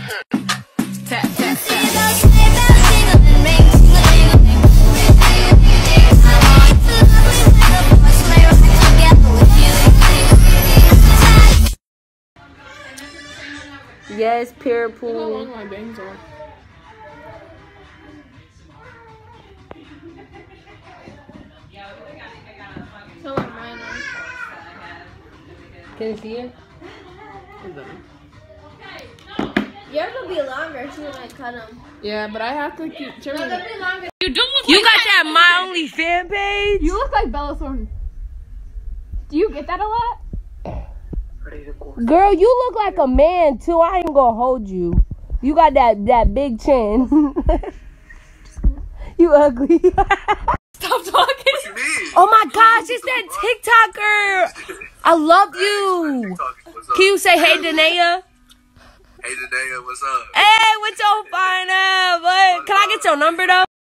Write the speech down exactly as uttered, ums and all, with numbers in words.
Tap, tap, tap. Yes, pure pool. Look how long my bangs are. So like mine are. Can you see it? Yours will be longer too when I cut them. Yeah, but I have to keep trimming. No, they'll be longer. You do look You like got that My Only fan page? You look like Bella Thornton. Do you get that a lot? Girl, you look like a man too. I ain't gonna hold you. You got that that big chin. You ugly. Stop talking. What you mean? Oh my gosh, it's that TikToker. I love you. Can you say hey, Danae? Hey, Danae, what's up? Hey, what's your fine up? What? Can I get your number though?